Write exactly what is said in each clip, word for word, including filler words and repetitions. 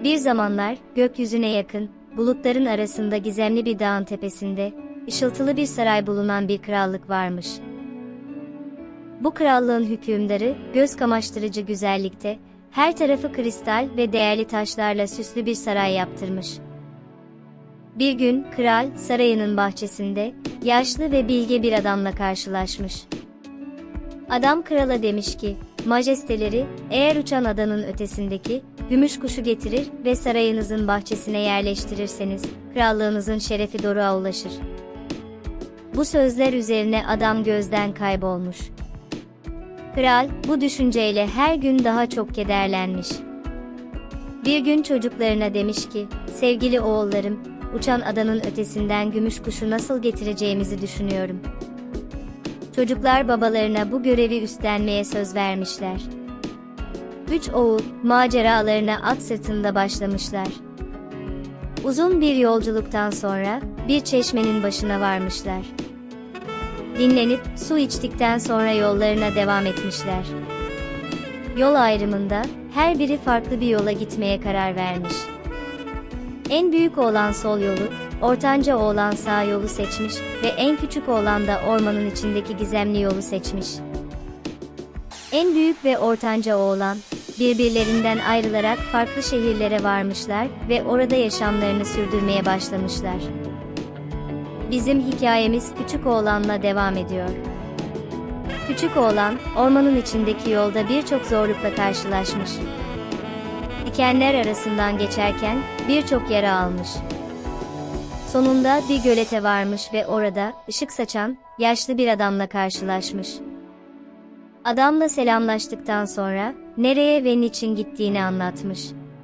Bir zamanlar, gökyüzüne yakın, bulutların arasında gizemli bir dağın tepesinde, ışıltılı bir saray bulunan bir krallık varmış. Bu krallığın hükümdarı, göz kamaştırıcı güzellikte, her tarafı kristal ve değerli taşlarla süslü bir saray yaptırmış. Bir gün, kral, sarayının bahçesinde, yaşlı ve bilge bir adamla karşılaşmış. Adam krala demiş ki, majesteleri, eğer uçan adanın ötesindeki, gümüş kuşu getirir ve sarayınızın bahçesine yerleştirirseniz, krallığınızın şerefi doruğa ulaşır. Bu sözler üzerine adam gözden kaybolmuş. Kral, bu düşünceyle her gün daha çok kederlenmiş. Bir gün çocuklarına demiş ki, sevgili oğullarım, uçan adanın ötesinden gümüş kuşu nasıl getireceğimizi düşünüyorum. Çocuklar babalarına bu görevi üstlenmeye söz vermişler. Üç oğul, maceralarına at sırtında başlamışlar. Uzun bir yolculuktan sonra, bir çeşmenin başına varmışlar. Dinlenip, su içtikten sonra yollarına devam etmişler. Yol ayrımında, her biri farklı bir yola gitmeye karar vermiş. En büyük oğlan sol yolu, ortanca oğlan sağ yolu seçmiş ve en küçük oğlan da ormanın içindeki gizemli yolu seçmiş. En büyük ve ortanca oğlan, birbirlerinden ayrılarak farklı şehirlere varmışlar ve orada yaşamlarını sürdürmeye başlamışlar. Bizim hikayemiz küçük oğlanla devam ediyor. Küçük oğlan, ormanın içindeki yolda birçok zorlukla karşılaşmış. Dikenler arasından geçerken, birçok yara almış. Sonunda bir gölete varmış ve orada, ışık saçan, yaşlı bir adamla karşılaşmış. Adamla selamlaştıktan sonra, nereye ve niçin gittiğini anlatmış.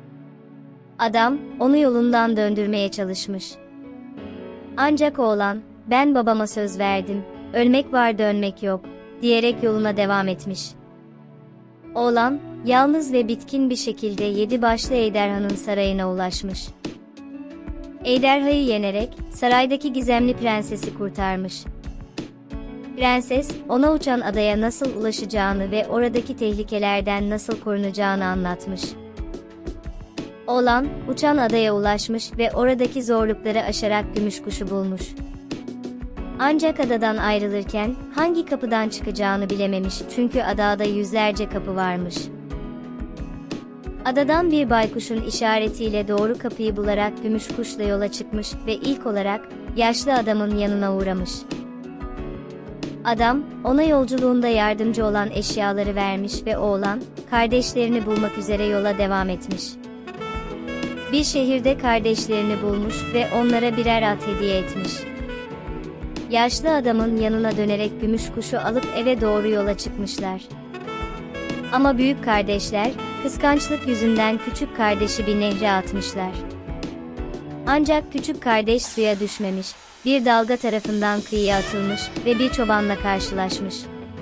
Adam, onu yolundan döndürmeye çalışmış. Ancak oğlan, ben babama söz verdim, ölmek var dönmek yok, diyerek yoluna devam etmiş. Oğlan, yalnız ve bitkin bir şekilde yedi başlı ejderhanın sarayına ulaşmış. Ejderhayı yenerek, saraydaki gizemli prensesi kurtarmış. Prenses, ona uçan adaya nasıl ulaşacağını ve oradaki tehlikelerden nasıl korunacağını anlatmış. Oğlan, uçan adaya ulaşmış ve oradaki zorlukları aşarak gümüş kuşu bulmuş. Ancak adadan ayrılırken, hangi kapıdan çıkacağını bilememiş çünkü adada yüzlerce kapı varmış. Adadan bir baykuşun işaretiyle doğru kapıyı bularak gümüş kuşla yola çıkmış ve ilk olarak, yaşlı adamın yanına uğramış. Adam, ona yolculuğunda yardımcı olan eşyaları vermiş ve oğlan, kardeşlerini bulmak üzere yola devam etmiş. Bir şehirde kardeşlerini bulmuş ve onlara birer at hediye etmiş. Yaşlı adamın yanına dönerek gümüş kuşu alıp eve doğru yola çıkmışlar. Ama büyük kardeşler, kıskançlık yüzünden küçük kardeşi bir nehre atmışlar. Ancak küçük kardeş suya düşmemiş, bir dalga tarafından kıyıya atılmış ve bir çobanla karşılaşmış.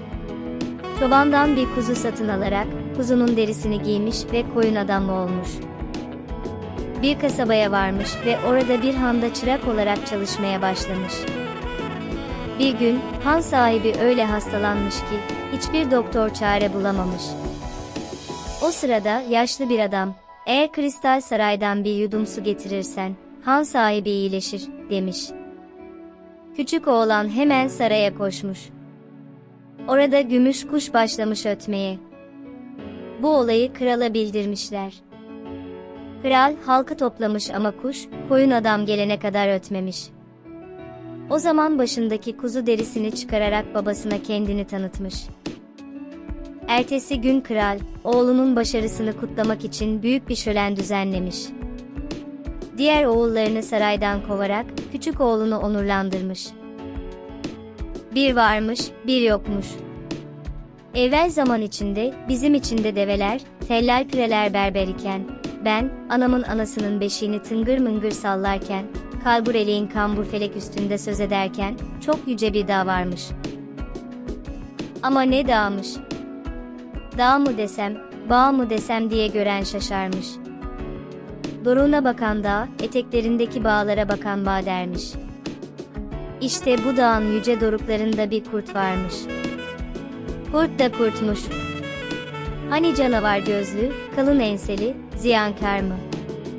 Çobandan bir kuzu satın alarak, kuzunun derisini giymiş ve koyun adamı olmuş. Bir kasabaya varmış ve orada bir handa çırak olarak çalışmaya başlamış. Bir gün, han sahibi öyle hastalanmış ki, hiçbir doktor çare bulamamış. O sırada, yaşlı bir adam, eğer kristal saraydan bir yudum su getirirsen, han sahibi iyileşir, demiş. Küçük oğlan hemen saraya koşmuş. Orada gümüş kuş başlamış ötmeye. Bu olayı krala bildirmişler. Kral, halkı toplamış ama kuş, koyun adam gelene kadar ötmemiş. O zaman başındaki kuzu derisini çıkararak babasına kendini tanıtmış. Ertesi gün kral, oğlunun başarısını kutlamak için büyük bir şölen düzenlemiş. Diğer oğullarını saraydan kovarak, küçük oğlunu onurlandırmış. Bir varmış, bir yokmuş. Evvel zaman içinde, bizim içinde develer, teller pireler berber iken, ben, anamın anasının beşiğini tıngır mıngır sallarken, kalbur eleğin kambur felek üstünde söz ederken, çok yüce bir dağ varmış. Ama ne dağmış? Dağ mı desem, bağ mı desem diye gören şaşarmış. Doruğuna bakan dağ, eteklerindeki bağlara bakan bağ dermiş. İşte bu dağın yüce doruklarında bir kurt varmış. Kurt da kurtmuş. Hani canavar gözlü, kalın enseli, ziyankar mı?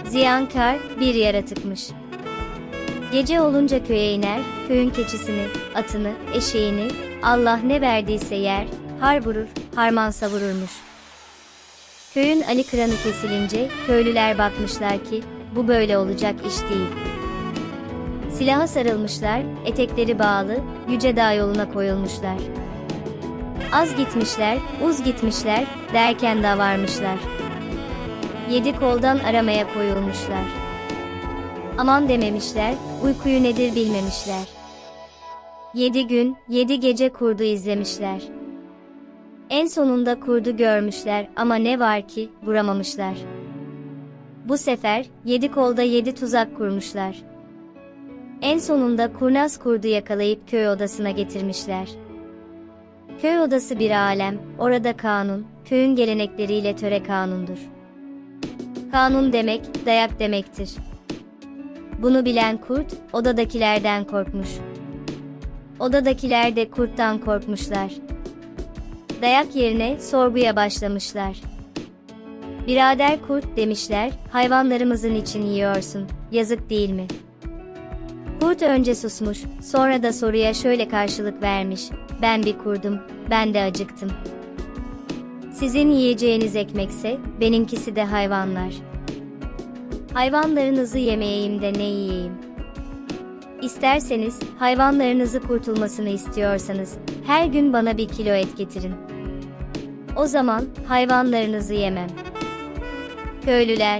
ziyankar bir yaratıkmış. Gece olunca köye iner, köyün keçisini, atını, eşeğini, Allah ne verdiyse yer, har vurur, harman savururmuş. Köyün Ali Kıranı kesilince, köylüler bakmışlar ki, bu böyle olacak iş değil. Silaha sarılmışlar, etekleri bağlı, Yüce Dağ yoluna koyulmuşlar. Az gitmişler, uz gitmişler, derken dağ varmışlar. Yedi koldan aramaya koyulmuşlar. Aman dememişler, uykuyu nedir bilmemişler. Yedi gün, yedi gece kurdu izlemişler. En sonunda kurdu görmüşler ama ne var ki, vuramamışlar. Bu sefer, yedi kolda yedi tuzak kurmuşlar. En sonunda kurnaz kurdu yakalayıp köy odasına getirmişler. Köy odası bir alem, orada kanun, köyün gelenekleriyle töre kanundur. Kanun demek, dayak demektir. Bunu bilen kurt, odadakilerden korkmuş. Odadakiler de kurttan korkmuşlar. Dayak yerine sorguya başlamışlar. Birader kurt demişler, hayvanlarımızın için yiyorsun, yazık değil mi? Kurt önce susmuş, sonra da soruya şöyle karşılık vermiş, ben bir kurdum, ben de acıktım. Sizin yiyeceğiniz ekmekse, benimkisi de hayvanlar. Hayvanlarınızı yemeyeyim de ne yiyeyim? İsterseniz, hayvanlarınızı kurtulmasını istiyorsanız, her gün bana bir kilo et getirin. O zaman, hayvanlarınızı yemem. Köylüler,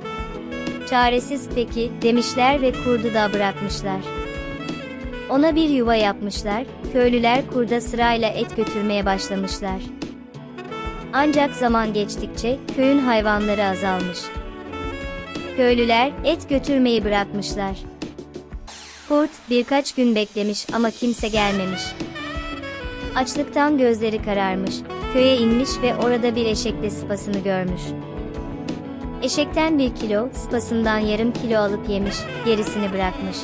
çaresiz peki, demişler ve kurdu da bırakmışlar. Ona bir yuva yapmışlar, köylüler kurda sırayla et götürmeye başlamışlar. Ancak zaman geçtikçe, köyün hayvanları azalmış. Köylüler, et götürmeyi bırakmışlar. Kurt, birkaç gün beklemiş ama kimse gelmemiş. Açlıktan gözleri kararmış, köye inmiş ve orada bir eşekle sıpasını görmüş. Eşekten bir kilo, sıpasından yarım kilo alıp yemiş, gerisini bırakmış.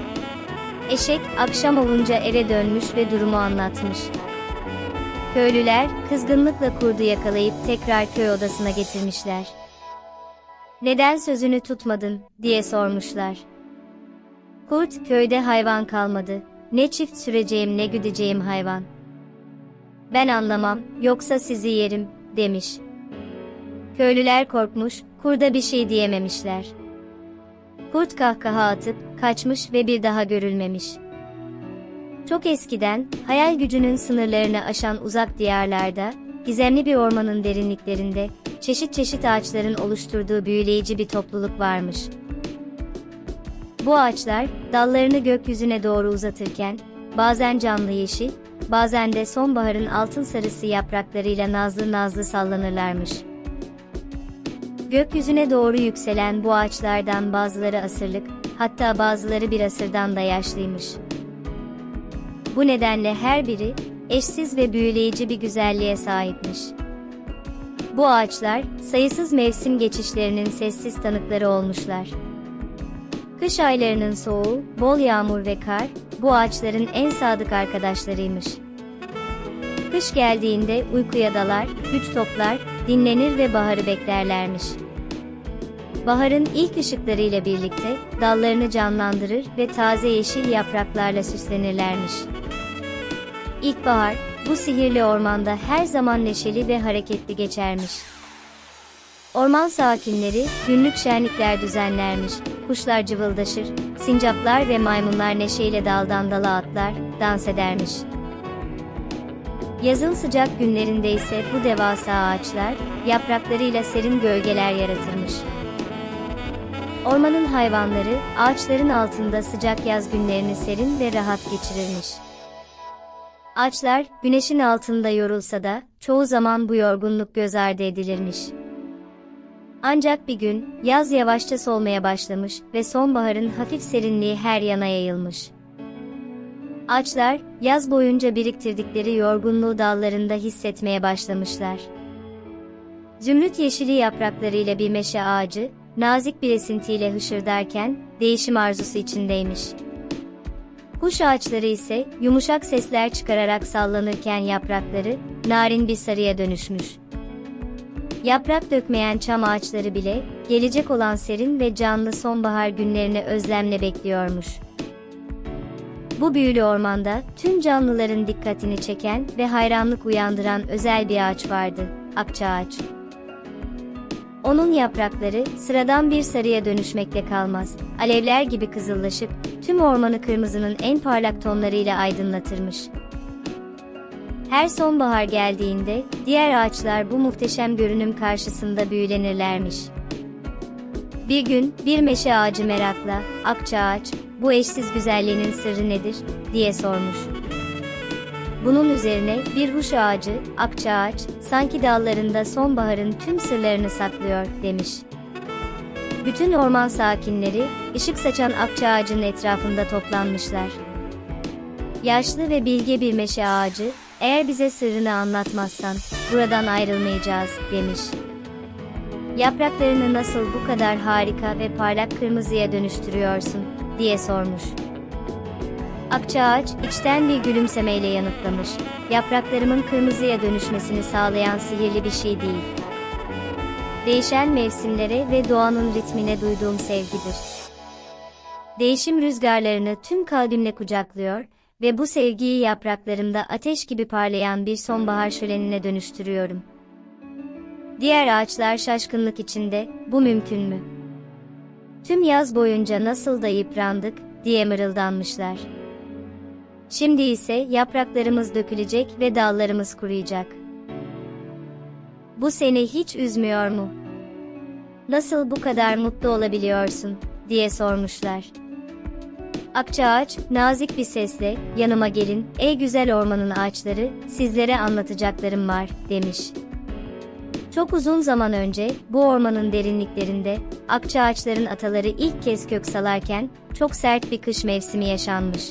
Eşek, akşam olunca eve dönmüş ve durumu anlatmış. Köylüler, kızgınlıkla kurdu yakalayıp tekrar köy odasına getirmişler. Neden sözünü tutmadın, diye sormuşlar. Kurt, köyde hayvan kalmadı, ne çift süreceğim ne güdeceğim hayvan. Ben anlamam, yoksa sizi yerim, demiş. Köylüler korkmuş, kurda bir şey diyememişler. Kurt kahkaha atıp, kaçmış ve bir daha görülmemiş. Çok eskiden, hayal gücünün sınırlarını aşan uzak diyarlarda, gizemli bir ormanın derinliklerinde, çeşit çeşit ağaçların oluşturduğu büyüleyici bir topluluk varmış. Bu ağaçlar, dallarını gökyüzüne doğru uzatırken, bazen canlı yeşil, bazen de sonbaharın altın sarısı yapraklarıyla nazlı nazlı sallanırlarmış. Gökyüzüne doğru yükselen bu ağaçlardan bazıları asırlık, hatta bazıları bir asırdan da yaşlıymış. Bu nedenle her biri, eşsiz ve büyüleyici bir güzelliğe sahipmiş. Bu ağaçlar, sayısız mevsim geçişlerinin sessiz tanıkları olmuşlar. Kış aylarının soğuğu, bol yağmur ve kar, bu ağaçların en sadık arkadaşlarıymış. Kış geldiğinde uykuya dalar, güç toplar, dinlenir ve baharı beklerlermiş. Baharın ilk ışıklarıyla birlikte, dallarını canlandırır ve taze yeşil yapraklarla süslenirlermiş. İlkbahar, bu sihirli ormanda her zaman neşeli ve hareketli geçermiş. Orman sakinleri, günlük şenlikler düzenlermiş, kuşlar cıvıldaşır, sincaplar ve maymunlar neşeyle daldan dala atlar, dans edermiş. Yazın sıcak günlerinde ise bu devasa ağaçlar, yapraklarıyla serin gölgeler yaratırmış. Ormanın hayvanları, ağaçların altında sıcak yaz günlerini serin ve rahat geçirirmiş. Ağaçlar, güneşin altında yorulsa da, çoğu zaman bu yorgunluk göz ardı edilirmiş. Ancak bir gün, yaz yavaşça solmaya başlamış ve sonbaharın hafif serinliği her yana yayılmış. Ağaçlar, yaz boyunca biriktirdikleri yorgunluğu dallarında hissetmeye başlamışlar. Zümrüt yeşili yapraklarıyla bir meşe ağacı, nazik bir esintiyle hışırdarken, değişim arzusu içindeymiş. Kuş ağaçları ise, yumuşak sesler çıkararak sallanırken yaprakları, narin bir sarıya dönüşmüş. Yaprak dökmeyen çam ağaçları bile, gelecek olan serin ve canlı sonbahar günlerini özlemle bekliyormuş. Bu büyülü ormanda tüm canlıların dikkatini çeken ve hayranlık uyandıran özel bir ağaç vardı, akçaağaç. Onun yaprakları sıradan bir sarıya dönüşmekle kalmaz, alevler gibi kızıllaşıp tüm ormanı kırmızının en parlak tonlarıyla aydınlatırmış. Her sonbahar geldiğinde diğer ağaçlar bu muhteşem görünüm karşısında büyülenirlermiş. Bir gün bir meşe ağacı merakla, "Akçaağaç, bu eşsiz güzelliğinin sırrı nedir?" diye sormuş. Bunun üzerine bir huş ağacı, "Akçaağaç, sanki dallarında sonbaharın tüm sırlarını saklıyor," demiş. Bütün orman sakinleri, ışık saçan akçaağacın etrafında toplanmışlar. Yaşlı ve bilge bir meşe ağacı, "Eğer bize sırrını anlatmazsan, buradan ayrılmayacağız," demiş. "Yapraklarını nasıl bu kadar harika ve parlak kırmızıya dönüştürüyorsun?" diye sormuş. Akçaağaç, içten bir gülümsemeyle yanıtlamış, "Yapraklarımın kırmızıya dönüşmesini sağlayan sihirli bir şey değil. Değişen mevsimlere ve doğanın ritmine duyduğum sevgidir. Değişim rüzgarlarını tüm kalbimle kucaklıyor ve bu sevgiyi yapraklarımda ateş gibi parlayan bir sonbahar şölenine dönüştürüyorum." Diğer ağaçlar şaşkınlık içinde, "Bu mümkün mü? Tüm yaz boyunca nasıl da yıprandık," diye mırıldanmışlar. "Şimdi ise yapraklarımız dökülecek ve dallarımız kuruyacak. Bu seni hiç üzmüyor mu? Nasıl bu kadar mutlu olabiliyorsun?" diye sormuşlar. Akçaağaç, nazik bir sesle, "Yanıma gelin, ey güzel ormanın ağaçları, sizlere anlatacaklarım var," demiş. Çok uzun zaman önce, bu ormanın derinliklerinde, akçaağaçların ataları ilk kez kök salarken, çok sert bir kış mevsimi yaşanmış.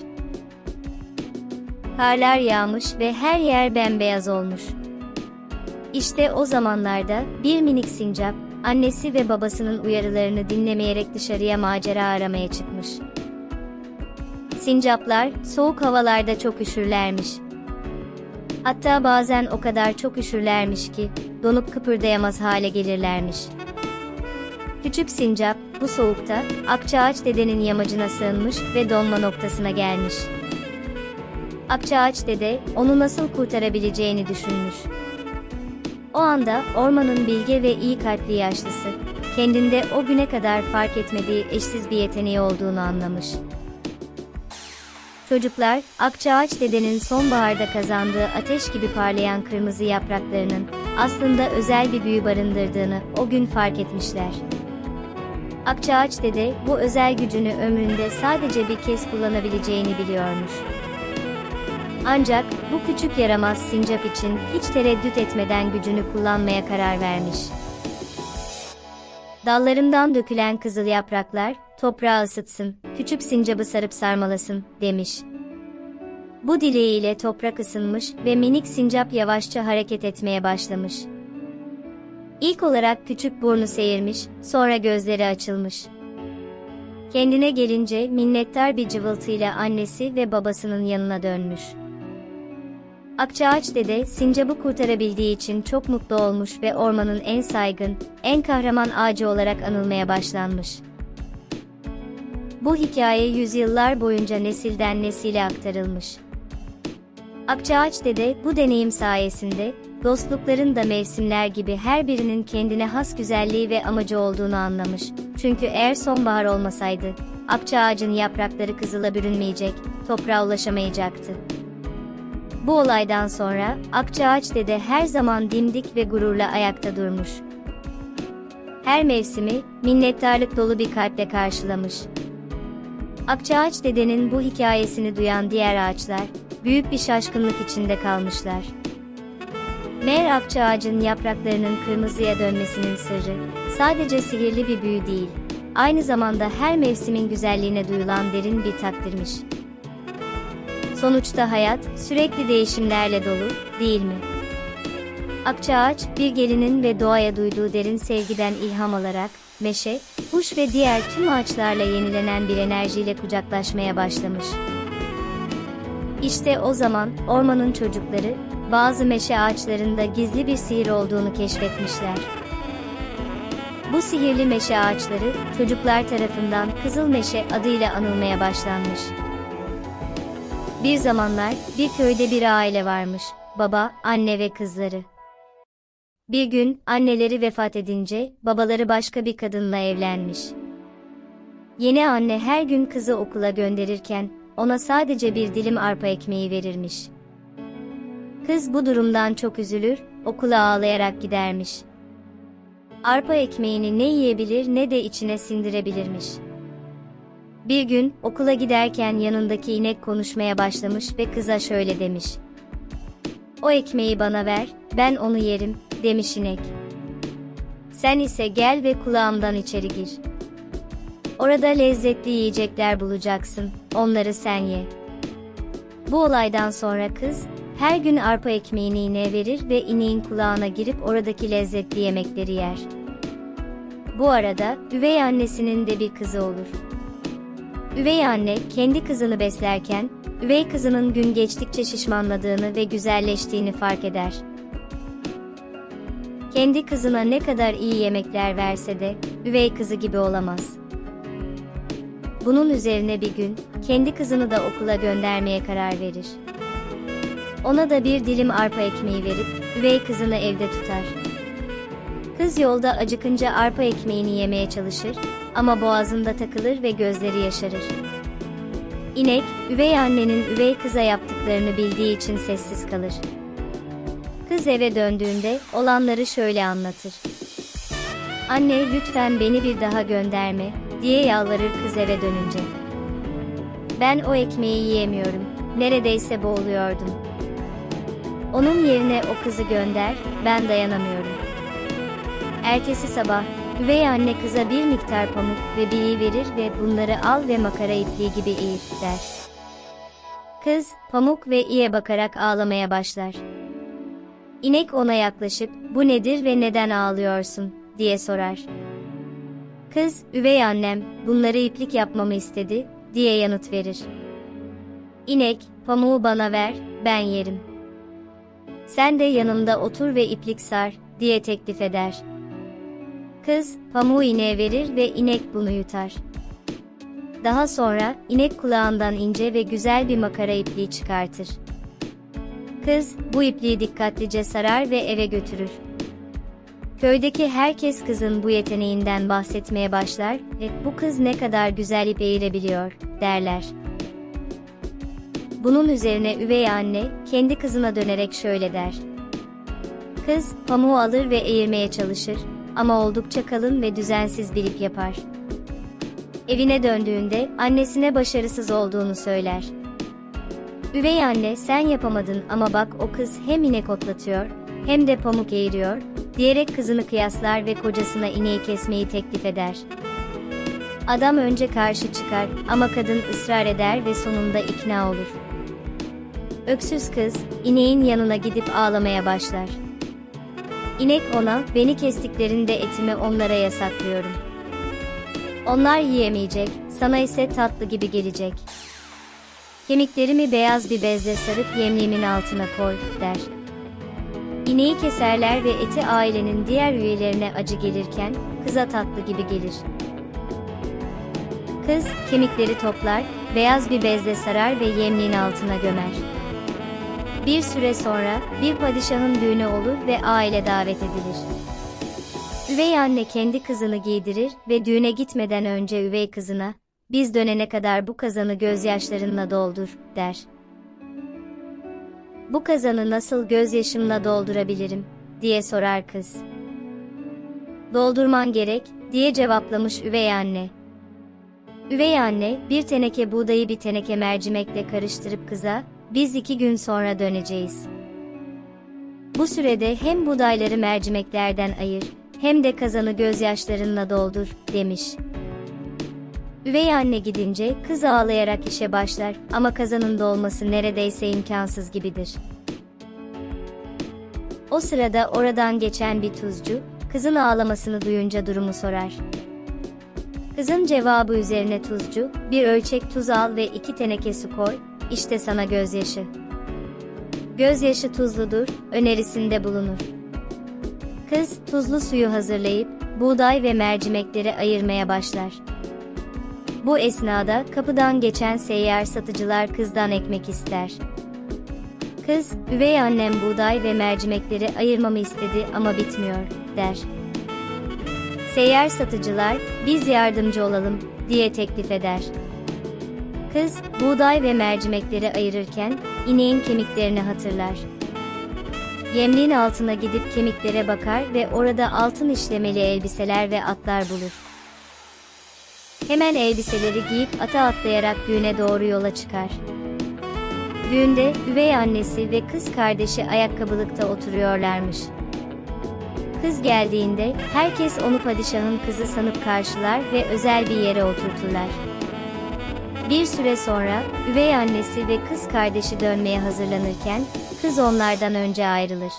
Karlar yağmış ve her yer bembeyaz olmuş. İşte o zamanlarda, bir minik sincap, annesi ve babasının uyarılarını dinlemeyerek dışarıya macera aramaya çıkmış. Sincaplar, soğuk havalarda çok üşürlermiş. Hatta bazen o kadar çok üşürlermiş ki, donup kıpırdayamaz hale gelirlermiş. Küçük sincap, bu soğukta, Akçaağaç dedenin yamacına sığınmış ve donma noktasına gelmiş. Akçaağaç dede, onu nasıl kurtarabileceğini düşünmüş. O anda, ormanın bilge ve iyi kalpli yaşlısı, kendinde o güne kadar fark etmediği eşsiz bir yeteneği olduğunu anlamış. Çocuklar, Akçaağaç dedenin sonbaharda kazandığı ateş gibi parlayan kırmızı yapraklarının, aslında özel bir büyü barındırdığını o gün fark etmişler. Akçaağaç dede, bu özel gücünü ömründe sadece bir kez kullanabileceğini biliyormuş. Ancak, bu küçük yaramaz sincap için hiç tereddüt etmeden gücünü kullanmaya karar vermiş. "Dallarımdan dökülen kızıl yapraklar, toprağı ısıtsın, küçük sincabı sarıp sarmalasın," demiş. Bu dileğiyle toprak ısınmış ve minik sincap yavaşça hareket etmeye başlamış. İlk olarak küçük burnu seyirmiş, sonra gözleri açılmış. Kendine gelince minnettar bir cıvıltıyla annesi ve babasının yanına dönmüş. Akçaağaç dede, sincabı kurtarabildiği için çok mutlu olmuş ve ormanın en saygın, en kahraman ağacı olarak anılmaya başlanmış. Bu hikaye yüzyıllar boyunca nesilden nesile aktarılmış. Akçaağaç dede, bu deneyim sayesinde, dostlukların da mevsimler gibi her birinin kendine has güzelliği ve amacı olduğunu anlamış. Çünkü eğer sonbahar olmasaydı, akçaağacın yaprakları kızıla bürünmeyecek, toprağa ulaşamayacaktı. Bu olaydan sonra, Akçaağaç dede her zaman dimdik ve gururla ayakta durmuş. Her mevsimi, minnettarlık dolu bir kalple karşılamış. Akçaağaç dedenin bu hikayesini duyan diğer ağaçlar, büyük bir şaşkınlık içinde kalmışlar. Meğer akçaağacın yapraklarının kırmızıya dönmesinin sırrı, sadece sihirli bir büyü değil, aynı zamanda her mevsimin güzelliğine duyulan derin bir takdirmiş. Sonuçta hayat, sürekli değişimlerle dolu, değil mi? Akçaağaç, bir gelinin ve doğaya duyduğu derin sevgiden ilham alarak, meşe, huş ve diğer tüm ağaçlarla yenilenen bir enerjiyle kucaklaşmaya başlamış. İşte o zaman, ormanın çocukları, bazı meşe ağaçlarında gizli bir sihir olduğunu keşfetmişler. Bu sihirli meşe ağaçları, çocuklar tarafından Kızıl Meşe adıyla anılmaya başlanmış. Bir zamanlar, bir köyde bir aile varmış, baba, anne ve kızları. Bir gün, anneleri vefat edince, babaları başka bir kadınla evlenmiş. Yeni anne her gün kızı okula gönderirken, ona sadece bir dilim arpa ekmeği verirmiş. Kız bu durumdan çok üzülür, okula ağlayarak gidermiş. Arpa ekmeğini ne yiyebilir ne de içine sindirebilirmiş. Bir gün, okula giderken yanındaki inek konuşmaya başlamış ve kıza şöyle demiş. "O ekmeği bana ver, ben onu yerim," demiş inek. "Sen ise gel ve kulağımdan içeri gir. Orada lezzetli yiyecekler bulacaksın, onları sen ye." Bu olaydan sonra kız, her gün arpa ekmeğini ineğe verir ve ineğin kulağına girip oradaki lezzetli yemekleri yer. Bu arada, üvey annesinin de bir kızı olur. Üvey anne, kendi kızını beslerken, üvey kızının gün geçtikçe şişmanladığını ve güzelleştiğini fark eder. Kendi kızına ne kadar iyi yemekler verse de, üvey kızı gibi olamaz. Bunun üzerine bir gün, kendi kızını da okula göndermeye karar verir. Ona da bir dilim arpa ekmeği verip, üvey kızını evde tutar. Kız yolda acıkınca arpa ekmeğini yemeye çalışır, ama boğazında takılır ve gözleri yaşarır. İnek, üvey annenin üvey kıza yaptıklarını bildiği için sessiz kalır. Kız eve döndüğünde, olanları şöyle anlatır. "Anne, lütfen beni bir daha gönderme," diye yalvarır kız eve dönünce. "Ben o ekmeği yiyemiyorum, neredeyse boğuluyordum. Onun yerine o kızı gönder, ben dayanamıyorum." Ertesi sabah, üvey anne kıza bir miktar pamuk ve bir iğ verir ve "Bunları al ve makara ipliği gibi iğ," der. Kız, pamuk ve iğe bakarak ağlamaya başlar. İnek ona yaklaşıp, "Bu nedir ve neden ağlıyorsun?" diye sorar. Kız, "Üvey annem, bunları iplik yapmamı istedi," diye yanıt verir. İnek, "Pamuğu bana ver, ben yerim. Sen de yanımda otur ve iplik sar," diye teklif eder. Kız, pamuğu ineğe verir ve inek bunu yutar. Daha sonra, inek kulağından ince ve güzel bir makara ipliği çıkartır. Kız, bu ipliği dikkatlice sarar ve eve götürür. Köydeki herkes kızın bu yeteneğinden bahsetmeye başlar ve "Bu kız ne kadar güzel ip eğirebiliyor," derler. Bunun üzerine üvey anne, kendi kızına dönerek şöyle der. Kız, pamuğu alır ve eğirmeye çalışır, ama oldukça kalın ve düzensiz bir ip yapar. Evine döndüğünde, annesine başarısız olduğunu söyler. Üvey anne, "Sen yapamadın ama bak o kız hem inek otlatıyor, hem de pamuk eğiriyor," diyerek kızını kıyaslar ve kocasına ineği kesmeyi teklif eder. Adam önce karşı çıkar ama kadın ısrar eder ve sonunda ikna olur. Öksüz kız, ineğin yanına gidip ağlamaya başlar. İnek ona, "Beni kestiklerinde etimi onlara yasaklıyorum. Onlar yiyemeyecek, sana ise tatlı gibi gelecek. Kemiklerimi beyaz bir bezle sarıp yemliğimin altına koy," der. İneği keserler ve eti ailenin diğer üyelerine acı gelirken, kıza tatlı gibi gelir. Kız, kemikleri toplar, beyaz bir bezle sarar ve yemliğin altına gömer. Bir süre sonra, bir padişahın düğünü olur ve aile davet edilir. Üvey anne kendi kızını giydirir ve düğüne gitmeden önce üvey kızına, "Biz dönene kadar bu kazanı gözyaşlarınla doldur," der. "Bu kazanı nasıl gözyaşımla doldurabilirim?" diye sorar kız. "Doldurman gerek," diye cevaplamış üvey anne. Üvey anne, bir teneke buğdayı bir teneke mercimekle karıştırıp kıza, "Biz iki gün sonra döneceğiz. Bu sürede hem buğdayları mercimeklerden ayır, hem de kazanı gözyaşlarınla doldur," demiş. Üvey anne gidince kız ağlayarak işe başlar ama kazanın dolması neredeyse imkansız gibidir. O sırada oradan geçen bir tuzcu, kızın ağlamasını duyunca durumu sorar. Kızın cevabı üzerine tuzcu, "Bir ölçek tuz al ve iki teneke su koy, işte sana gözyaşı. Gözyaşı tuzludur," önerisinde bulunur. Kız, tuzlu suyu hazırlayıp, buğday ve mercimekleri ayırmaya başlar. Bu esnada kapıdan geçen seyyar satıcılar kızdan ekmek ister. Kız, üvey annem buğday ve mercimekleri ayırmamı istedi ama bitmiyor, der. Seyyar satıcılar, biz yardımcı olalım, diye teklif eder. Kız, buğday ve mercimekleri ayırırken, ineğin kemiklerini hatırlar. Yemliğin altına gidip kemiklere bakar ve orada altın işlemeli elbiseler ve atlar bulur. Hemen elbiseleri giyip ata atlayarak düğüne doğru yola çıkar. Düğünde, üvey annesi ve kız kardeşi ayakkabılıkta oturuyorlarmış. Kız geldiğinde, herkes onu padişahın kızı sanıp karşılar ve özel bir yere oturturlar. Bir süre sonra, üvey annesi ve kız kardeşi dönmeye hazırlanırken, kız onlardan önce ayrılır.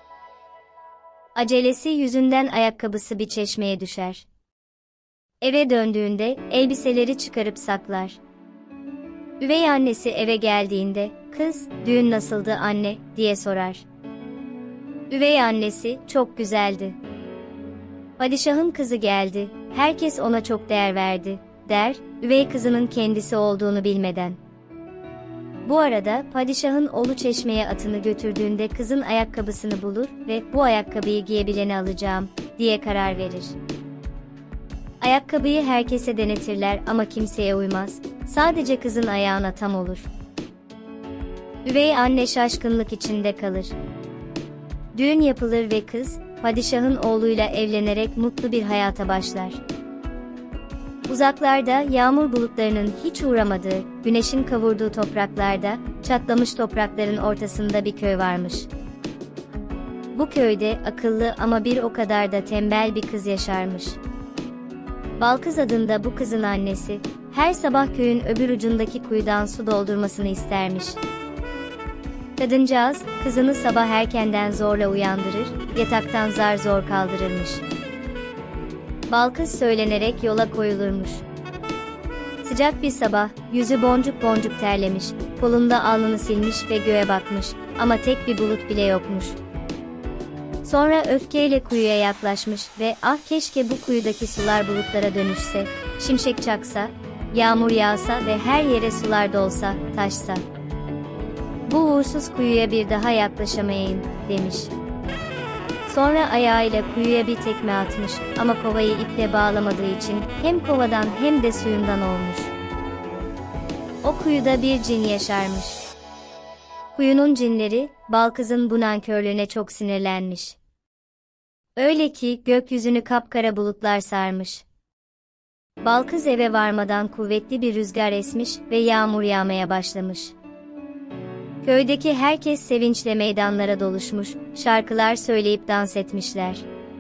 Acelesi yüzünden ayakkabısı bir çeşmeye düşer. Eve döndüğünde, elbiseleri çıkarıp saklar. Üvey annesi eve geldiğinde, kız, düğün nasıldı anne, diye sorar. Üvey annesi, çok güzeldi. Padişahın kızı geldi, herkes ona çok değer verdi, der, üvey kızının kendisi olduğunu bilmeden. Bu arada, padişahın oğlu çeşmeye atını götürdüğünde kızın ayakkabısını bulur ve bu ayakkabıyı giyebileni alacağım, diye karar verir. Ayakkabıyı herkese denetirler ama kimseye uymaz, sadece kızın ayağına tam olur. Üvey anne şaşkınlık içinde kalır. Düğün yapılır ve kız, padişahın oğluyla evlenerek mutlu bir hayata başlar. Uzaklarda yağmur bulutlarının hiç uğramadığı, güneşin kavurduğu topraklarda, çatlamış toprakların ortasında bir köy varmış. Bu köyde akıllı ama bir o kadar da tembel bir kız yaşarmış. Balkız adında bu kızın annesi, her sabah köyün öbür ucundaki kuyudan su doldurmasını istermiş. Kadıncağız, kızını sabah erkenden zorla uyandırır, yataktan zar zor kaldırırmış. Balkız söylenerek yola koyulurmuş. Sıcak bir sabah, yüzü boncuk boncuk terlemiş, kolunda alnını silmiş ve göğe bakmış, ama tek bir bulut bile yokmuş. Sonra öfkeyle kuyuya yaklaşmış ve ah keşke bu kuyudaki sular bulutlara dönüşse, şimşek çaksa, yağmur yağsa ve her yere sular dolsa, taşsa. Bu uğursuz kuyuya bir daha yaklaşamayayım, demiş. Sonra ayağıyla kuyuya bir tekme atmış ama kovayı iple bağlamadığı için hem kovadan hem de suyundan olmuş. O kuyuda bir cin yaşarmış. Kuyunun cinleri, Balkız'ın bu nankörlüğüne çok sinirlenmiş. Öyle ki gökyüzünü kapkara bulutlar sarmış. Balkız eve varmadan kuvvetli bir rüzgar esmiş ve yağmur yağmaya başlamış. Köydeki herkes sevinçle meydanlara doluşmuş, şarkılar söyleyip dans etmişler.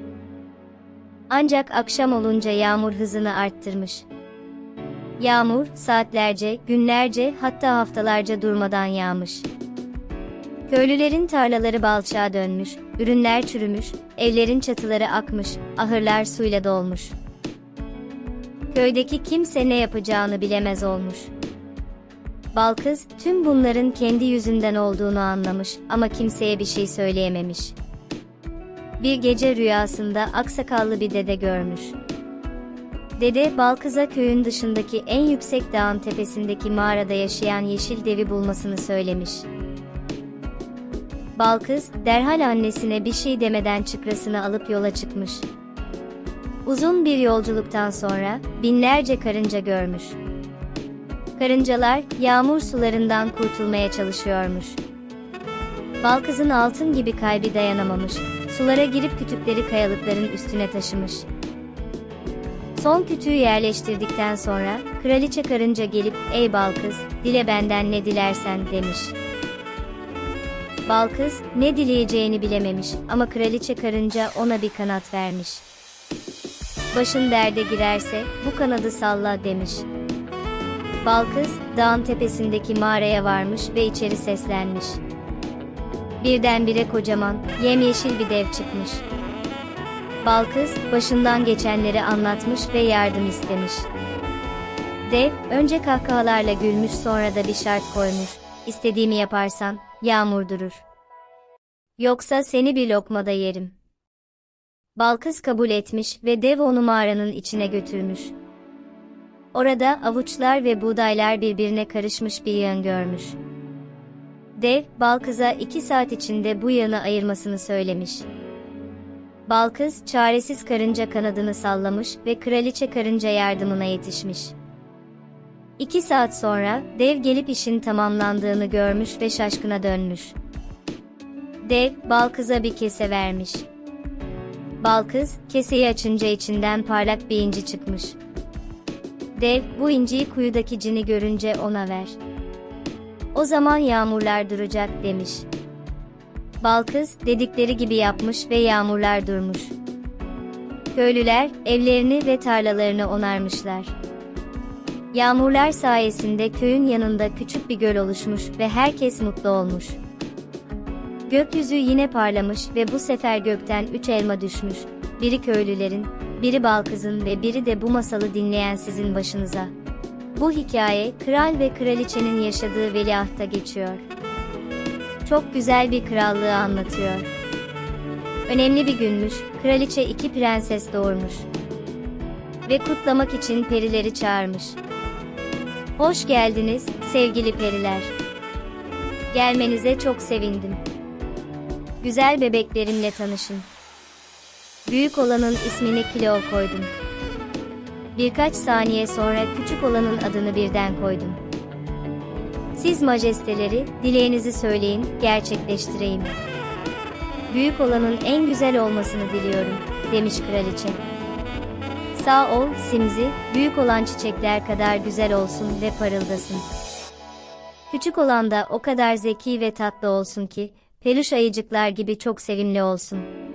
Ancak akşam olunca yağmur hızını arttırmış. Yağmur, saatlerce, günlerce, hatta haftalarca durmadan yağmış. Köylülerin tarlaları balçağa dönmüş, ürünler çürümüş, evlerin çatıları akmış, ahırlar suyla dolmuş. Köydeki kimse ne yapacağını bilemez olmuş. Balkız, tüm bunların kendi yüzünden olduğunu anlamış ama kimseye bir şey söyleyememiş. Bir gece rüyasında aksakallı bir dede görmüş. Dede, Balkız'a köyün dışındaki en yüksek dağın tepesindeki mağarada yaşayan yeşil devi bulmasını söylemiş. Balkız, derhal annesine bir şey demeden çıkrasını alıp yola çıkmış. Uzun bir yolculuktan sonra, binlerce karınca görmüş. Karıncalar, yağmur sularından kurtulmaya çalışıyormuş. Balkız'ın altın gibi kalbi dayanamamış, sulara girip kütükleri kayalıkların üstüne taşımış. Son kütüğü yerleştirdikten sonra, kraliçe karınca gelip, ''Ey Balkız, dile benden ne dilersen.'' demiş. Balkız, ne dileyeceğini bilememiş ama kraliçe karınca ona bir kanat vermiş. ''Başın derde girerse, bu kanadı salla.'' demiş. Balkız, dağın tepesindeki mağaraya varmış ve içeri seslenmiş. Birdenbire kocaman, yemyeşil bir dev çıkmış. Balkız, başından geçenleri anlatmış ve yardım istemiş. Dev, önce kahkahalarla gülmüş, sonra da bir şart koymuş. İstediğimi yaparsan, yağmur durur. Yoksa seni bir lokmada yerim. Balkız kabul etmiş ve dev onu mağaranın içine götürmüş. Orada avuçlar ve buğdaylar birbirine karışmış bir yığın görmüş. Dev, Balkız'a iki saat içinde bu yığını ayırmasını söylemiş. Balkız, çaresiz karınca kanadını sallamış ve kraliçe karınca yardımına yetişmiş. İki saat sonra, dev gelip işin tamamlandığını görmüş ve şaşkına dönmüş. Dev, Balkız'a bir kese vermiş. Balkız, keseyi açınca içinden parlak bir inci çıkmış. Dev, bu inciyi kuyudaki cini görünce ona ver. O zaman yağmurlar duracak demiş. Balkız, dedikleri gibi yapmış ve yağmurlar durmuş. Köylüler, evlerini ve tarlalarını onarmışlar. Yağmurlar sayesinde köyün yanında küçük bir göl oluşmuş ve herkes mutlu olmuş. Gökyüzü yine parlamış ve bu sefer gökten üç elma düşmüş. Biri köylülerin, biri Balkız'ın ve biri de bu masalı dinleyen sizin başınıza. Bu hikaye, kral ve kraliçenin yaşadığı veliahta geçiyor. Çok güzel bir krallığı anlatıyor. Önemli bir günmüş, kraliçe iki prenses doğurmuş. Ve kutlamak için perileri çağırmış. Hoş geldiniz, sevgili periler. Gelmenize çok sevindim. Güzel bebeklerimle tanışın. Büyük olanın ismini Cleo koydum. Birkaç saniye sonra küçük olanın adını birden koydum. Siz majesteleri, dileğinizi söyleyin, gerçekleştireyim. Büyük olanın en güzel olmasını diliyorum, demiş kraliçe. Sağ ol, Simzi, büyük olan çiçekler kadar güzel olsun ve parıldasın. Küçük olan da o kadar zeki ve tatlı olsun ki, peluş ayıcıklar gibi çok sevimli olsun.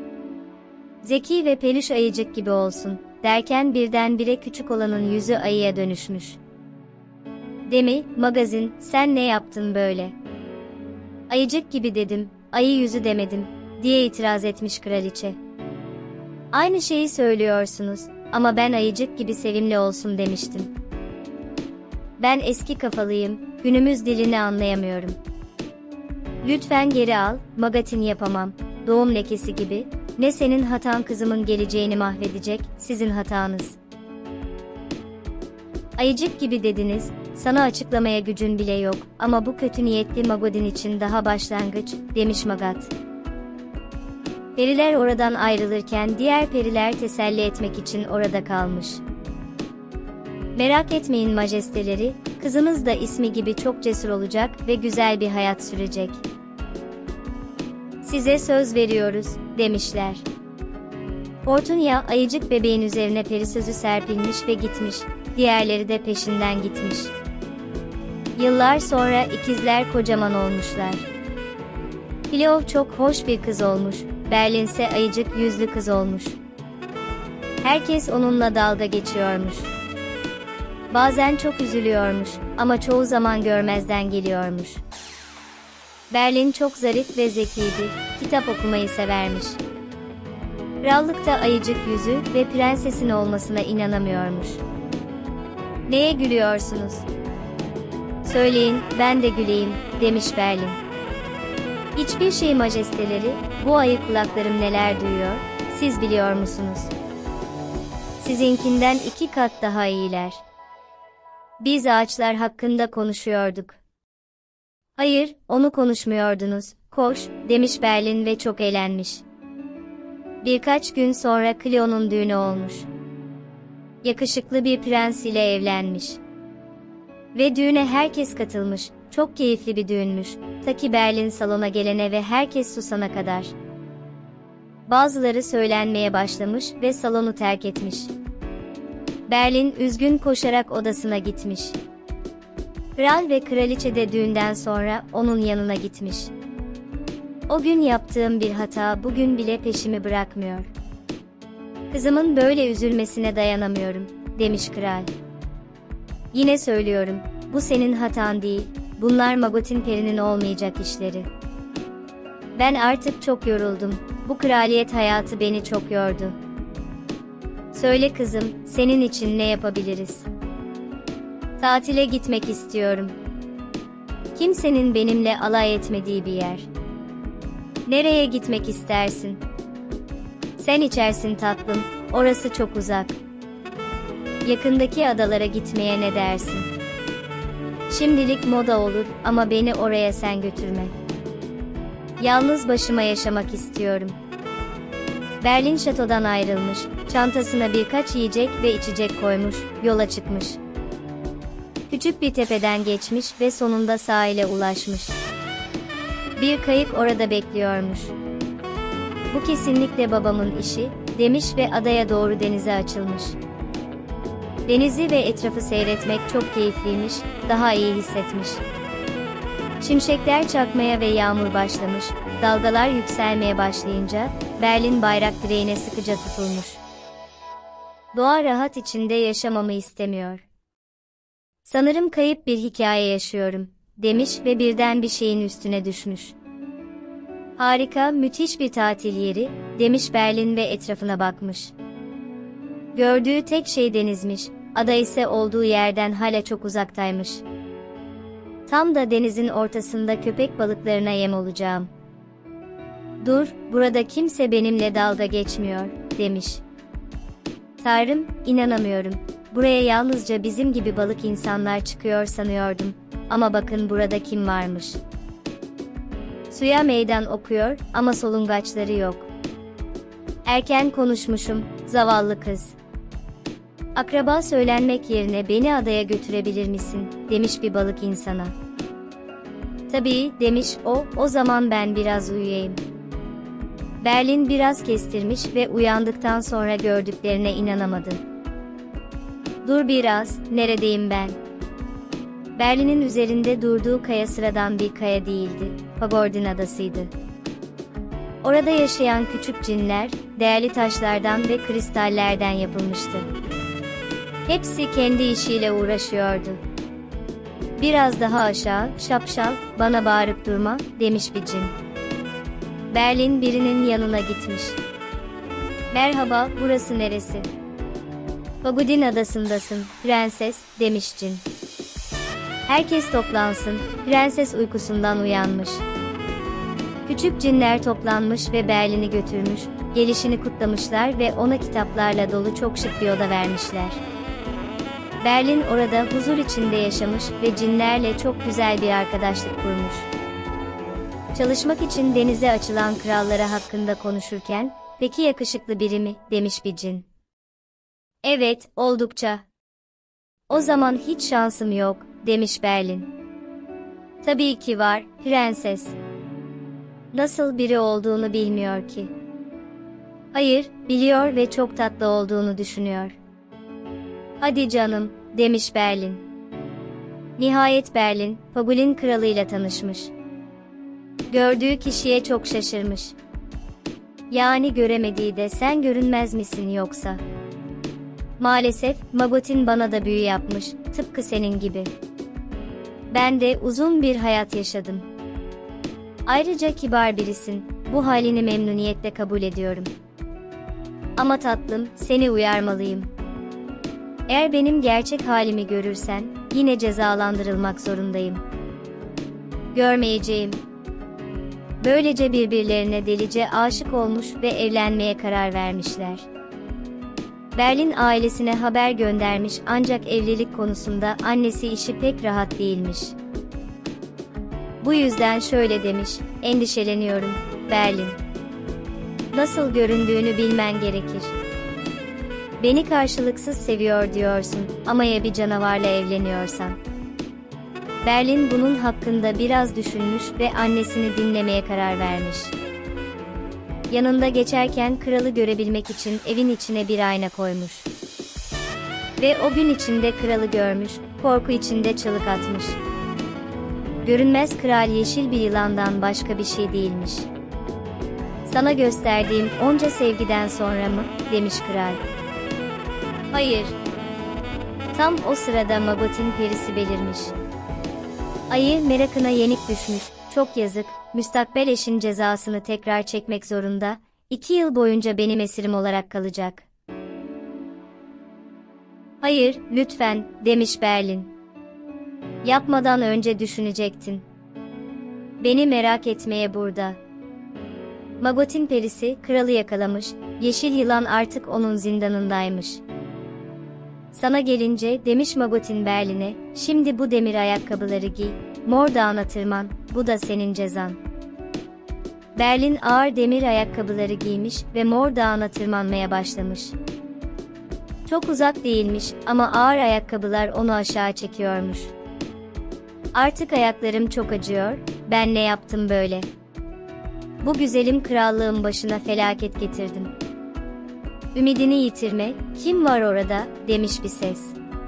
Zeki ve peluş ayıcık gibi olsun, derken birdenbire küçük olanın yüzü ayıya dönüşmüş. Demi, magazin, sen ne yaptın böyle? Ayıcık gibi dedim, ayı yüzü demedim, diye itiraz etmiş kraliçe. Aynı şeyi söylüyorsunuz, ama ben ayıcık gibi sevimli olsun demiştim. Ben eski kafalıyım, günümüz dilini anlayamıyorum. Lütfen geri al, magatin yapamam, doğum lekesi gibi, ne senin hatan kızımın geleceğini mahvedecek, sizin hatanız. Ayıcık gibi dediniz, sana açıklamaya gücün bile yok, ama bu kötü niyetli Magodin için daha başlangıç, demiş Magat. Periler oradan ayrılırken diğer periler teselli etmek için orada kalmış. Merak etmeyin majesteleri, kızımız da ismi gibi çok cesur olacak ve güzel bir hayat sürecek. Size söz veriyoruz, demişler. Ortunya, ayıcık bebeğin üzerine peri sözü serpilmiş ve gitmiş, diğerleri de peşinden gitmiş. Yıllar sonra ikizler kocaman olmuşlar. Cleo çok hoş bir kız olmuş, Berlin ise ayıcık yüzlü kız olmuş. Herkes onunla dalga geçiyormuş. Bazen çok üzülüyormuş, ama çoğu zaman görmezden geliyormuş. Berlin çok zarif ve zekiydi, kitap okumayı severmiş. Krallıkta ayıcık yüzü ve prensesin olmasına inanamıyormuş. Neye gülüyorsunuz? Söyleyin, ben de güleyim, demiş Berlin. Hiçbir şey majesteleri, bu ayı kulaklarım neler duyuyor, siz biliyor musunuz? Sizinkinden iki kat daha iyiler. Biz ağaçlar hakkında konuşuyorduk. Hayır, onu konuşmuyordunuz, koş, demiş Berlin ve çok eğlenmiş. Birkaç gün sonra Cleo'nun düğünü olmuş. Yakışıklı bir prens ile evlenmiş. Ve düğüne herkes katılmış, çok keyifli bir düğünmüş, ta ki Berlin salona gelene ve herkes susana kadar. Bazıları söylenmeye başlamış ve salonu terk etmiş. Berlin üzgün koşarak odasına gitmiş. Kral ve kraliçe de düğünden sonra onun yanına gitmiş. O gün yaptığım bir hata bugün bile peşimi bırakmıyor. Kızımın böyle üzülmesine dayanamıyorum, demiş kral. Yine söylüyorum, bu senin hatan değil, bunlar Magotin perinin olmayacak işleri. Ben artık çok yoruldum, bu kraliyet hayatı beni çok yordu. Söyle kızım, senin için ne yapabiliriz? Tatile gitmek istiyorum. Kimsenin benimle alay etmediği bir yer. Nereye gitmek istersin? Sen içersin tatlım, orası çok uzak. Yakındaki adalara gitmeye ne dersin? Şimdilik moda olur ama beni oraya sen götürme. Yalnız başıma yaşamak istiyorum. Berlin şatodan ayrılmış, çantasına birkaç yiyecek ve içecek koymuş, yola çıkmış. Küçük bir tepeden geçmiş ve sonunda sahile ulaşmış. Bir kayık orada bekliyormuş. Bu kesinlikle babamın işi, demiş ve adaya doğru denize açılmış. Denizi ve etrafı seyretmek çok keyifliymiş, daha iyi hissetmiş. Şimşekler çakmaya ve yağmur başlamış, dalgalar yükselmeye başlayınca, Berlin bayrak direğine sıkıca tutulmuş. Doğa rahat içinde yaşamamı istemiyor. Sanırım kayıp bir hikaye yaşıyorum, demiş ve birden bir şeyin üstüne düşmüş. Harika, müthiş bir tatil yeri, demiş Berlin ve etrafına bakmış. Gördüğü tek şey denizmiş, ada ise olduğu yerden hala çok uzaktaymış. Tam da denizin ortasında köpek balıklarına yem olacağım. Dur, burada kimse benimle dalga geçmiyor, demiş. Tanrım, inanamıyorum. Buraya yalnızca bizim gibi balık insanlar çıkıyor sanıyordum. Ama bakın burada kim varmış. Suya meydan okuyor ama solungaçları yok. Erken konuşmuşum, zavallı kız. Akraba söylenmek yerine beni adaya götürebilir misin, demiş bir balık insana. Tabii, demiş o, o zaman ben biraz uyuyayım. Berlin biraz kestirmiş ve uyandıktan sonra gördüklerine inanamadı. Dur biraz, neredeyim ben? Berlin'in üzerinde durduğu kaya sıradan bir kaya değildi, Pagordin adasıydı. Orada yaşayan küçük cinler, değerli taşlardan ve kristallerden yapılmıştı. Hepsi kendi işiyle uğraşıyordu. Biraz daha aşağı, şapşal, bana bağırıp durma, demiş bir cin. Berlin birinin yanına gitmiş. Merhaba, burası neresi? Pagudin adasındasın, prenses, demiş cin. Herkes toplansın, prenses uykusundan uyanmış. Küçük cinler toplanmış ve Berlin'i götürmüş, gelişini kutlamışlar ve ona kitaplarla dolu çok şık bir oda vermişler. Berlin orada huzur içinde yaşamış ve cinlerle çok güzel bir arkadaşlık kurmuş. Çalışmak için denize açılan krallara hakkında konuşurken, peki yakışıklı biri mi, demiş bir cin. Evet, oldukça. O zaman hiç şansım yok, demiş Berlin. Tabii ki var, prenses. Nasıl biri olduğunu bilmiyor ki. Hayır, biliyor ve çok tatlı olduğunu düşünüyor. Hadi canım, demiş Berlin. Nihayet Berlin, Pagulin kralıyla tanışmış. Gördüğü kişiye çok şaşırmış. Yani göremediği de sen görünmez misin yoksa? Maalesef, Magotin bana da büyü yapmış, tıpkı senin gibi. Ben de uzun bir hayat yaşadım. Ayrıca kibar birisin, bu halini memnuniyetle kabul ediyorum. Ama tatlım, seni uyarmalıyım. Eğer benim gerçek halimi görürsen, yine cezalandırılmak zorundayım. Görmeyeceğim. Böylece birbirlerine delice aşık olmuş ve evlenmeye karar vermişler. Berlin ailesine haber göndermiş ancak evlilik konusunda annesi işi pek rahat değilmiş. Bu yüzden şöyle demiş, endişeleniyorum, Berlin. Nasıl göründüğünü bilmen gerekir. Beni karşılıksız seviyor diyorsun ama ya bir canavarla evleniyorsan? Berlin bunun hakkında biraz düşünmüş ve annesini dinlemeye karar vermiş. Yanında geçerken kralı görebilmek için evin içine bir ayna koymuş. Ve o gün içinde kralı görmüş, korku içinde çığlık atmış. Görünmez kral yeşil bir yılandan başka bir şey değilmiş. Sana gösterdiğim onca sevgiden sonra mı, demiş kral. Hayır. Tam o sırada Magotin perisi belirmiş. Ayı merakına yenik düşmüş, çok yazık, müstakbel eşin cezasını tekrar çekmek zorunda, iki yıl boyunca benim esirim olarak kalacak. Hayır, lütfen, demiş Berlin. Yapmadan önce düşünecektin. Beni merak etmeye burada. Magotin perisi, kralı yakalamış, yeşil yılan artık onun zindanındaymış. Sana gelince, demiş Magotin Berlin'e, şimdi bu demir ayakkabıları giy, mor dağına tırman, bu da senin cezan. Berlin ağır demir ayakkabıları giymiş ve mor dağına tırmanmaya başlamış. Çok uzak değilmiş ama ağır ayakkabılar onu aşağı çekiyormuş. Artık ayaklarım çok acıyor, ben ne yaptım böyle? Bu güzelim krallığın başına felaket getirdim. Ümidini yitirme, kim var orada, demiş bir ses.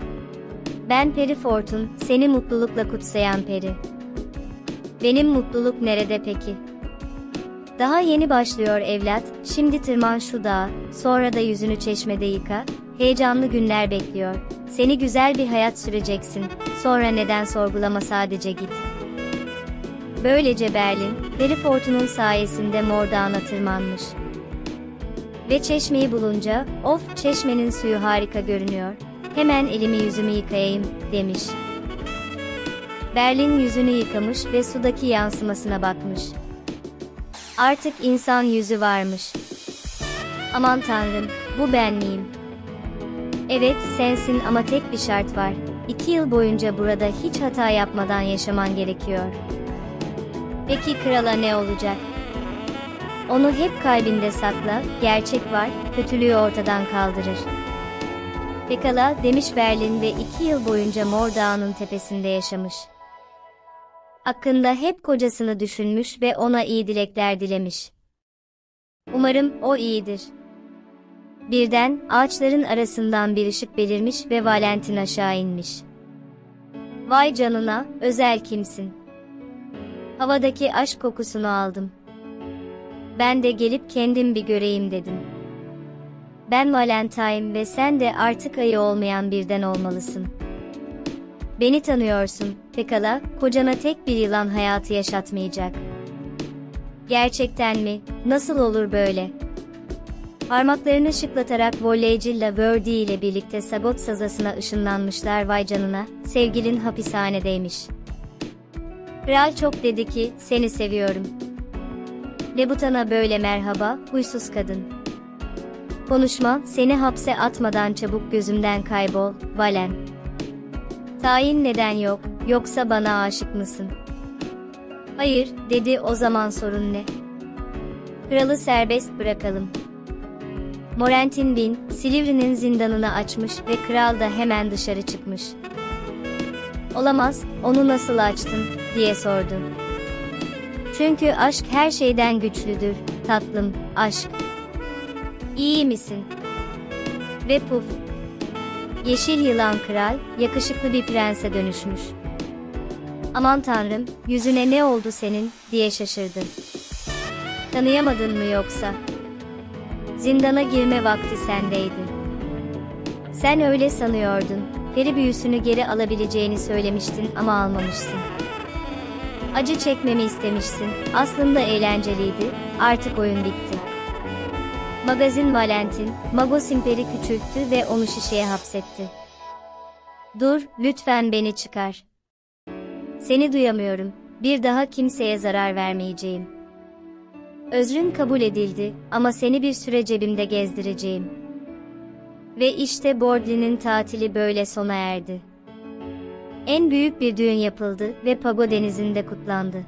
Ben Peri Fortun, seni mutlulukla kutsayan peri. Benim mutluluk nerede peki? Daha yeni başlıyor evlat, şimdi tırman şu dağa, sonra da yüzünü çeşmede yıka, heyecanlı günler bekliyor. Seni güzel bir hayat süreceksin, sonra neden sorgulama, sadece git. Böylece Berlin, Peri Fortun'un sayesinde Mor Dağı'na tırmanmış. Ve çeşmeyi bulunca, of, çeşmenin suyu harika görünüyor, hemen elimi yüzümü yıkayayım, demiş. Berlin yüzünü yıkamış ve sudaki yansımasına bakmış. Artık insan yüzü varmış. Aman tanrım, bu ben miyim? Evet, sensin ama tek bir şart var. İki yıl boyunca burada hiç hata yapmadan yaşaman gerekiyor. Peki krala ne olacak? Onu hep kalbinde sakla, gerçek var, kötülüğü ortadan kaldırır. Pekala, demiş Berlin ve iki yıl boyunca Mor Dağı'nın tepesinde yaşamış. Hakkında hep kocasını düşünmüş ve ona iyi dilekler dilemiş. Umarım o iyidir. Birden ağaçların arasından bir ışık belirmiş ve Valentin aşağı inmiş. Vay canına, özel kimsin? Havadaki aşk kokusunu aldım. Ben de gelip kendim bir göreyim dedim. Ben Valentine ve sen de artık ayı olmayan birden olmalısın. Beni tanıyorsun, pekala, kocana tek bir yılan hayatı yaşatmayacak. Gerçekten mi, nasıl olur böyle? Parmaklarını şıklatarak voleyci Laverdy ile birlikte Sagot sazasına ışınlanmışlar. Vay canına, sevgilin hapishanedeymiş. Kral çok dedi ki, seni seviyorum. Lebutana böyle merhaba, huysuz kadın. Konuşma, seni hapse atmadan çabuk gözümden kaybol, Valen. Tayin neden yok, yoksa bana aşık mısın? Hayır, dedi, o zaman sorun ne? Kralı serbest bırakalım. Morentin bin, Silivri'nin zindanını açmış ve kral da hemen dışarı çıkmış. Olamaz, onu nasıl açtın, diye sordu. Çünkü aşk her şeyden güçlüdür, tatlım, aşk. İyi misin? Ve puf. Yeşil yılan kral, yakışıklı bir prense dönüşmüş. Aman tanrım, yüzüne ne oldu senin, diye şaşırdı. Tanıyamadın mı yoksa? Zindana girme vakti sendeydi. Sen öyle sanıyordun, peri büyüsünü geri alabileceğini söylemiştin ama almamışsın. Acı çekmemi istemişsin, aslında eğlenceliydi, artık oyun bitti. Magazin Valentin, Magos İmperi küçülttü ve onu şişeye hapsetti. Dur, lütfen beni çıkar. Seni duyamıyorum, bir daha kimseye zarar vermeyeceğim. Özrün kabul edildi ama seni bir süre cebimde gezdireceğim. Ve işte Bordlin'in tatili böyle sona erdi. En büyük bir düğün yapıldı ve Pago denizinde kutlandı.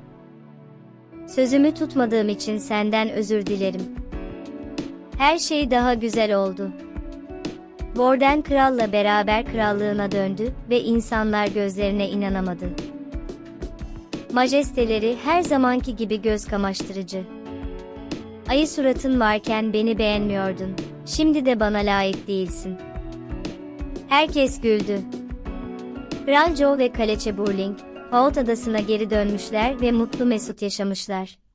Sözümü tutmadığım için senden özür dilerim. Her şey daha güzel oldu. Borden kralla beraber krallığına döndü ve insanlar gözlerine inanamadı. Majesteleri her zamanki gibi göz kamaştırıcı. Ayı suratın varken beni beğenmiyordun, şimdi de bana layık değilsin. Herkes güldü. Kral Joe ve Kraliçe Burling, Holt adasına geri dönmüşler ve mutlu mesut yaşamışlar.